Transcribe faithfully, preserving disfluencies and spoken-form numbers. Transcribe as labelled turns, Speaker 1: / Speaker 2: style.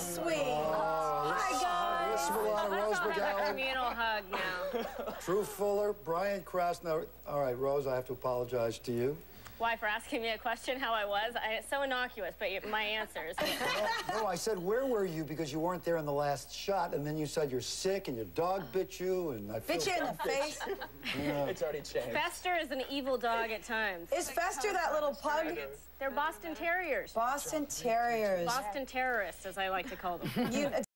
Speaker 1: sweet.
Speaker 2: Oh,
Speaker 1: Hi, guys.
Speaker 2: Listen, a lot of Rose
Speaker 3: Let's all have a
Speaker 2: McGowan.
Speaker 3: communal hug now.
Speaker 2: Drew Fuller, Brian Krasner. All right, Rose, I have to apologize to you.
Speaker 3: Why, for asking me a question how I was? I, it's so innocuous, but my answers.
Speaker 2: No, no, I said, where were you? Because you weren't there in the last shot, and then you said you're sick, and your dog bit you, and I feel...
Speaker 1: Bit you in the face?
Speaker 2: Yeah.
Speaker 4: It's already changed.
Speaker 3: Fester is an evil dog at times.
Speaker 1: Is Fester that little pug?
Speaker 3: They're Boston Terriers.
Speaker 1: Boston Terriers.
Speaker 3: Boston terrorists, as I like to call them.
Speaker 1: You,